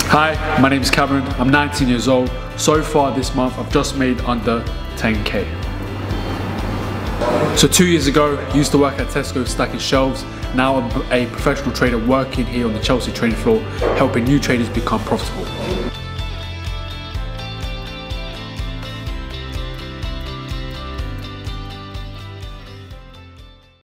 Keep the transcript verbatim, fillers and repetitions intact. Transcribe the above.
Hi, my name is Kamran. I'm nineteen years old. So far this month, I've just made under ten K. So two years ago, I used to work at Tesco stacking shelves. Now I'm a professional trader working here on the Chelsea trading floor, helping new traders become profitable.